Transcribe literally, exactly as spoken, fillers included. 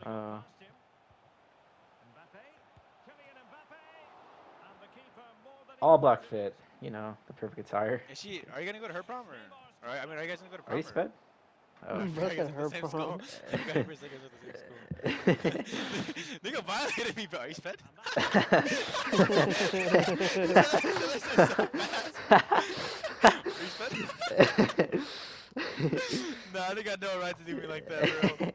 Uh, all black fit. You know, the perfect attire. Is she? Are you gonna go to her prom or? Or I mean, are you guys gonna go to Are you prom or? sped? Oh. Are you Look guys at in the her same school? prom. You guys were saying guys in the same school. Nigga violated me, bro. Are you sped? That shit so fast. Are you sped? Nah, I think I know right to do me like that, bro.